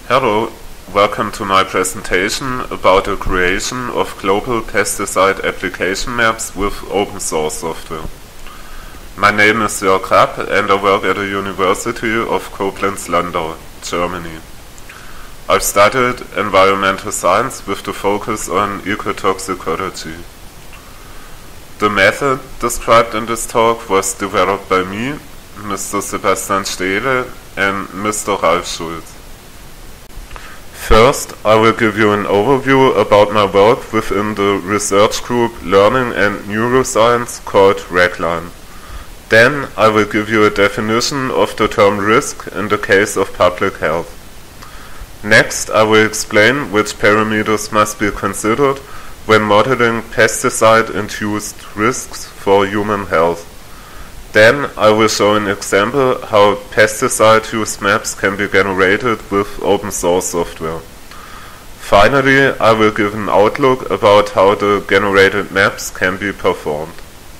Hello, welcome to my presentation about the creation of global pesticide application maps with open source software. My name is Jörg Rapp and I work at the University of Koblenz-Landau, Germany. I've studied environmental science with the focus on ecotoxicology. The method described in this talk was developed by me, Mr. Sebastian Stehle, and Mr. Ralf Schulz. First, I will give you an overview about my work within the research group Learning and Neuroscience called REGLINE. Then, I will give you a definition of the term risk in the case of public health. Next, I will explain which parameters must be considered when modeling pesticide-induced risks for human health. Then I will show an example how pesticide use maps can be generated with open source software. Finally, I will give an outlook about how the generated maps can be performed.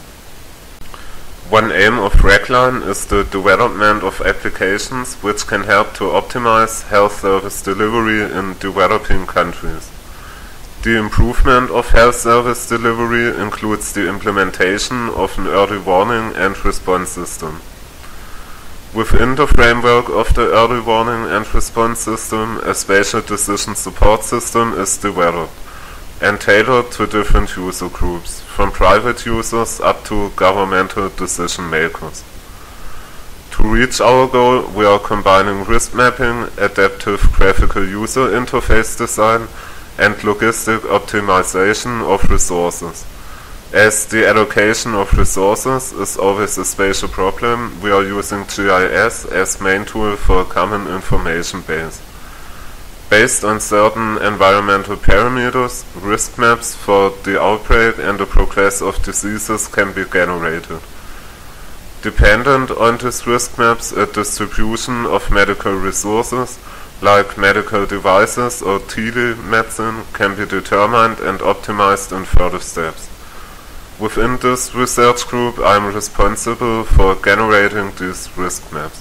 One aim of REGLINE is the development of applications which can help to optimize health service delivery in developing countries. The improvement of health service delivery includes the implementation of an early warning and response system. Within the framework of the early warning and response system, a spatial decision support system is developed and tailored to different user groups, from private users up to governmental decision makers. To reach our goal, we are combining risk mapping, adaptive graphical user interface design, and logistic optimization of resources. As the allocation of resources is always a spatial problem, we are using GIS as main tool for a common information base. Based on certain environmental parameters, risk maps for the outbreak and the progress of diseases can be generated. Dependent on these risk maps, a distribution of medical resources like medical devices or telemedicine can be determined and optimized in further steps. Within this research group, I am responsible for generating these risk maps.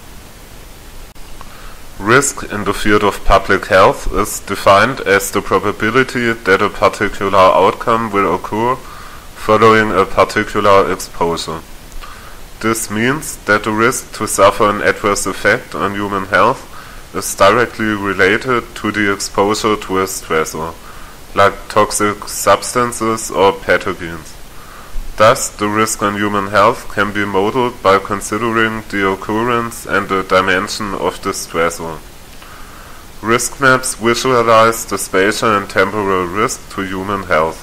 Risk in the field of public health is defined as the probability that a particular outcome will occur following a particular exposure. This means that the risk to suffer an adverse effect on human health is directly related to the exposure to a stressor, like toxic substances or pathogens. Thus, the risk on human health can be modeled by considering the occurrence and the dimension of the stressor. Risk maps visualize the spatial and temporal risk to human health.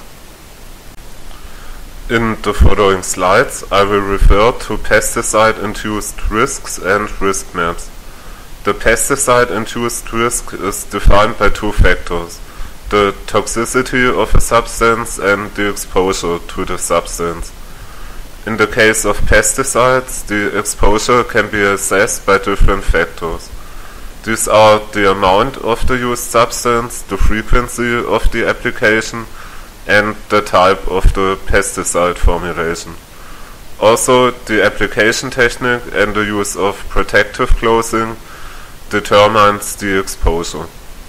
In the following slides, I will refer to pesticide-induced risks and risk maps. The pesticide-induced risk is defined by two factors: the toxicity of a substance and the exposure to the substance. In the case of pesticides, the exposure can be assessed by different factors. These are the amount of the used substance, the frequency of the application, and the type of the pesticide formulation. Also, the application technique and the use of protective clothing determines the exposure.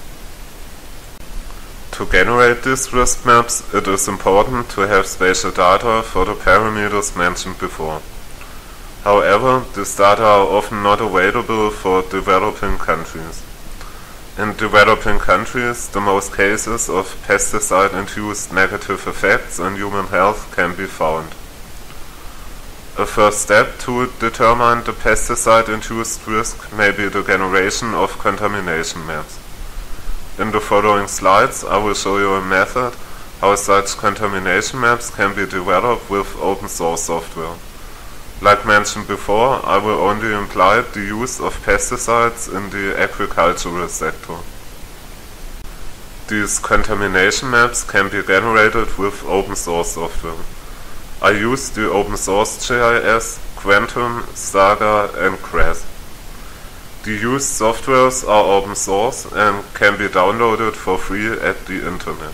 To generate these risk maps, it is important to have spatial data for the parameters mentioned before. However, these data are often not available for developing countries. In developing countries, the most cases of pesticide-induced negative effects on human health can be found. A first step to determine the pesticide-induced risk may be the generation of contamination maps. In the following slides, I will show you a method how such contamination maps can be developed with open source software. Like mentioned before, I will only imply the use of pesticides in the agricultural sector. These contamination maps can be generated with open source software. I use the open source GIS, Quantum, Saga, and Grass. The used softwares are open source and can be downloaded for free at the internet.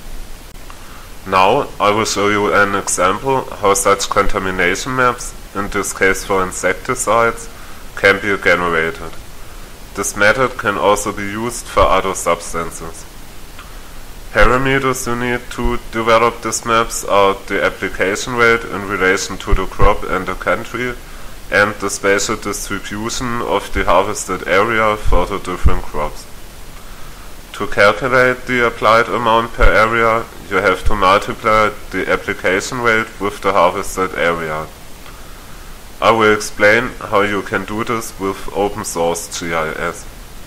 Now I will show you an example how such contamination maps, in this case for insecticides, can be generated. This method can also be used for other substances. Parameters you need to develop these maps are the application rate in relation to the crop and the country, and the spatial distribution of the harvested area for the different crops. To calculate the applied amount per area, you have to multiply the application rate with the harvested area. I will explain how you can do this with open source GIS.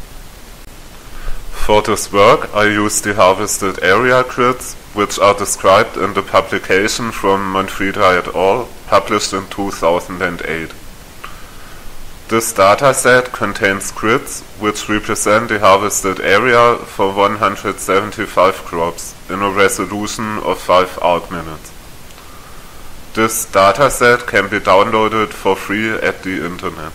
For this work I use the harvested area grids, which are described in the publication from Manfredi et al., published in 2008. This dataset contains grids which represent the harvested area for 175 crops in a resolution of 5 arcminutes. This dataset can be downloaded for free at the internet.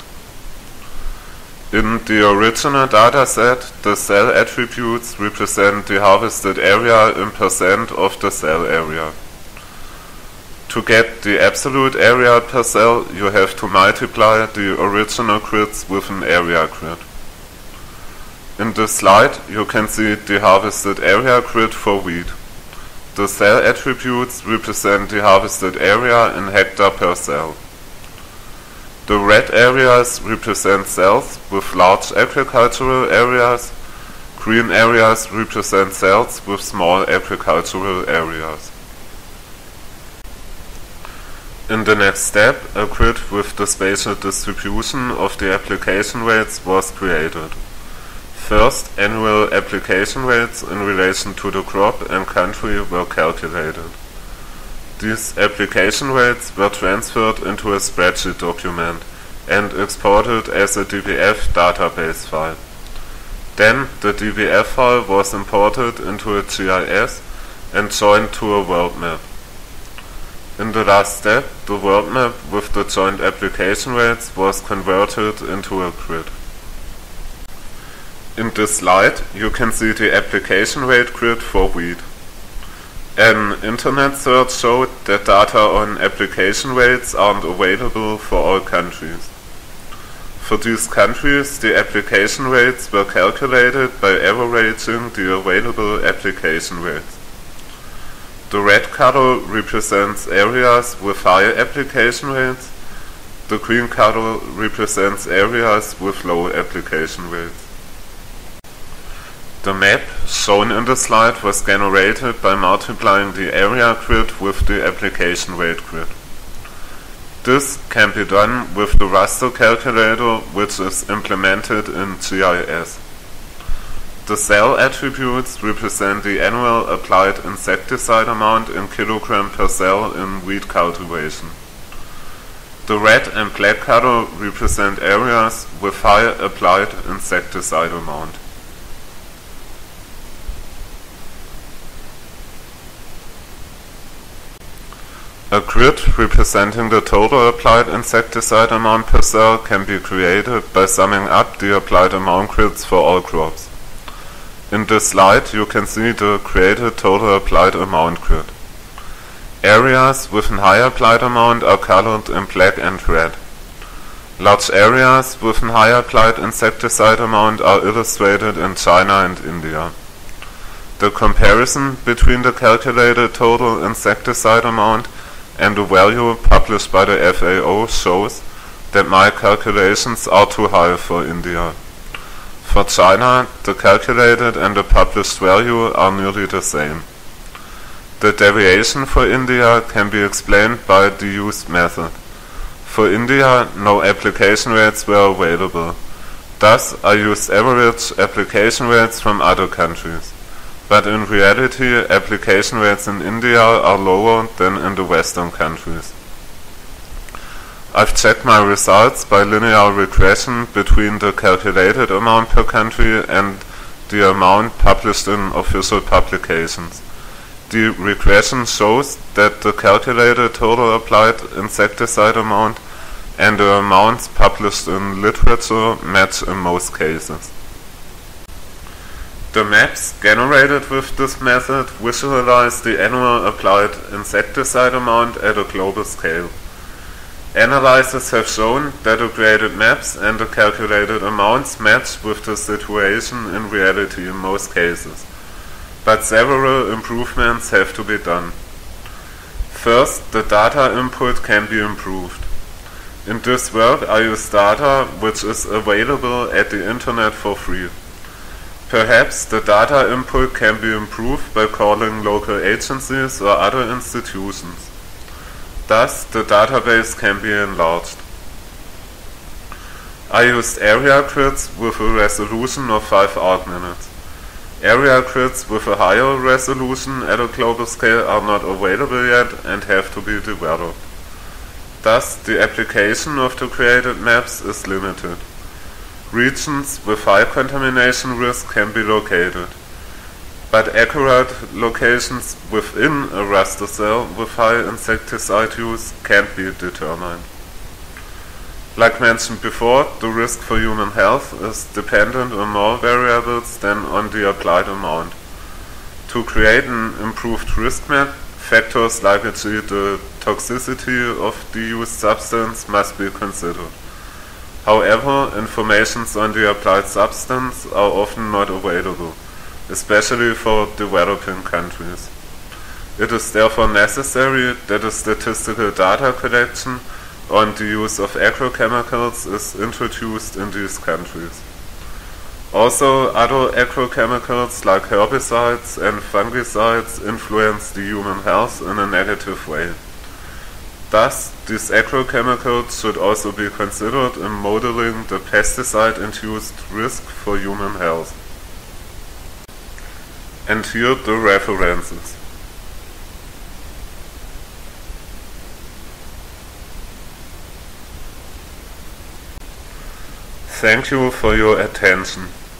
In the original dataset, the cell attributes represent the harvested area in percent of the cell area. To get the absolute area per cell, you have to multiply the original grids with an area grid. In this slide, you can see the harvested area grid for wheat. The cell attributes represent the harvested area in hectare per cell. The red areas represent cells with large agricultural areas. Green areas represent cells with small agricultural areas. In the next step, a grid with the spatial distribution of the application rates was created. First, annual application rates in relation to the crop and country were calculated. These application rates were transferred into a spreadsheet document and exported as a DBF database file. Then the DBF file was imported into a GIS and joined to a world map. In the last step, the world map with the joint application rates was converted into a grid. In this slide, you can see the application rate grid for wheat. An internet search showed that data on application rates aren't available for all countries. For these countries, the application rates were calculated by averaging the available application rates. The red color represents areas with high application rates. The green color represents areas with low application rates. The map shown in the slide was generated by multiplying the area grid with the application rate grid. This can be done with the raster calculator, which is implemented in GIS. The cell attributes represent the annual applied insecticide amount in kilogram per cell in wheat cultivation. The red and black color represent areas with high applied insecticide amount. A grid representing the total applied insecticide amount per cell can be created by summing up the applied amount grids for all crops. In this slide, you can see the created total applied amount grid. Areas with a high applied amount are colored in black and red. Large areas with a high applied insecticide amount are illustrated in China and India. The comparison between the calculated total insecticide amount and the value published by the FAO shows that my calculations are too high for India. For China, the calculated and the published value are nearly the same. The deviation for India can be explained by the used method. For India, no application rates were available. Thus, I used average application rates from other countries. But in reality, application rates in India are lower than in the Western countries. I've checked my results by linear regression between the calculated amount per country and the amount published in official publications. The regression shows that the calculated total applied insecticide amount and the amounts published in literature match in most cases. The maps generated with this method visualize the annual applied insecticide amount at a global scale. Analyses have shown that the created maps and the calculated amounts match with the situation in reality in most cases, but several improvements have to be done. First, the data input can be improved. In this work I use data which is available at the internet for free. Perhaps the data input can be improved by calling local agencies or other institutions. Thus, the database can be enlarged. I used area grids with a resolution of 5 argminutes. Area grids with a higher resolution at a global scale are not available yet and have to be developed. Thus, the application of the created maps is limited. Regions with high contamination risk can be located, but accurate locations within a raster cell with high insecticide use can't be determined. Like mentioned before, the risk for human health is dependent on more variables than on the applied amount. To create an improved risk map, factors like the toxicity of the used substance must be considered. However, information on the applied substance are often not available, especially for developing countries. It is therefore necessary that a statistical data collection on the use of agrochemicals is introduced in these countries. Also, other agrochemicals like herbicides and fungicides influence the human health in a negative way. Thus, these agrochemicals should also be considered in modeling the pesticide-induced risk for human health. And here the references. Thank you for your attention.